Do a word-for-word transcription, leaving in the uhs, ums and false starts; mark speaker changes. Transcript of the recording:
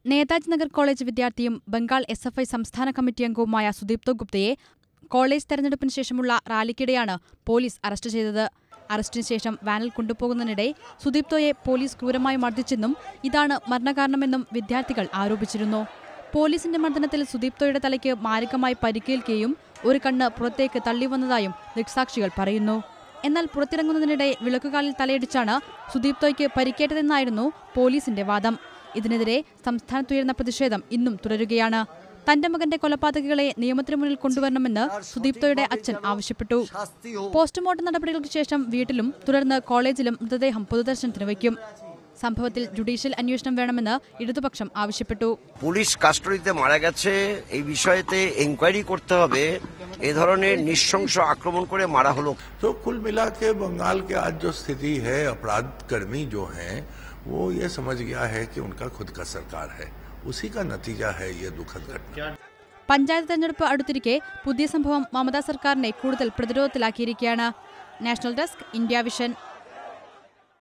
Speaker 1: Netaji Nagar college വിദ്യാർത്ഥിയും Bengal S F I സംസ്ഥാന committee അംഗവുമായ സുദീപ്തോ ഗുപ്തയെ കോളേജ് തെരഞ്ഞെടുപ്പിന് ശേഷമുള്ള റാലിക്കിടെയാണ് പോലീസ് അറസ്റ്റ് ചെയ്തത്. അറസ്റ്റിന് ശേഷം വാനിൽ കൊണ്ടുപോകുന്നതിനിടെ സുദീപ്തോയെ പോലീസ് ക്രൂരമായി മർദ്ദിച്ചെന്നും ഇതാണ് മരണകാരണമെന്നും വിദ്യാർത്ഥികൾ ആരോപിച്ചിരുന്നു. പോലീസിന്റെ മർദ്ദനത്തിൽ സുദീപ്തോയുടെ തലയ്ക്ക് മാരകമായി പരിക്കേൽക്കുകയും ഒരു കണ്ണ് പുറത്തേക്ക് തള്ളിവന്നതായും ദൃക്സാക്ഷികൾ പറയുന്നു. എന്നാൽ പുറത്തിറങ്ങുന്നതിനിടെ വിളക്കുകാലിൽ തലയിടിച്ചാണ് സുദീപ്തോയ്ക്ക് പരിക്കേറ്റതെന്നായിരുന്നു പോലീസിന്റെ വാദം. ഇതിനെതിരെ സംസ്ഥാനത്തുയർന്ന പ്രതിഷേധം ഇന്നും തുടരുകയാണ്. തന്റെ മകന്റെ കൊലപാതകികളെ നിയമത്തിന് മുന്നിൽ കൊണ്ടുവരണമെന്ന് സുദീപ്തോയുടെ അച്ഛൻ ആവശ്യപ്പെട്ടു. പോസ്റ്റ്മോർട്ടം നടപടികൾക്ക് ശേഷം വീട്ടിലും തുടർന്ന് കോളേജിലും മൃതദേഹം പൊതുദർശനത്തിന് വയ്ക്കും. സംഭവത്തിൽ ജുഡീഷ്യൽ അന്വേഷണം വേണമെന്ന് ഇടതുപക്ഷം ആവശ്യപ്പെട്ടു.
Speaker 2: പോലീസ് കസ്റ്റഡിতে মারা গেছে এই বিষয়তে এনকোয়ারি করতে হবে। এই ধরনের নৃশংস আক্রমণ করে মারা হলো।
Speaker 3: तो कुल मिला के बंगाल के आज जो स्थिति है, अपराध कर्मी जो हैं वो ये समझ गया है कि उनका खुद का सरकार है, उसी का नतीजा है ये दुखद घटना.
Speaker 1: പഞ്ചായത്ത് തെരഞ്ഞെടുപ്പ് അടുത്തിരിക്കെ പുതിയ സംഭവം മമതാ സർക്കാരിനെ കൂടുതൽ പ്രതിരോധത്തിലാക്കിയിരിക്കുകയാണ്. National desk, India vision.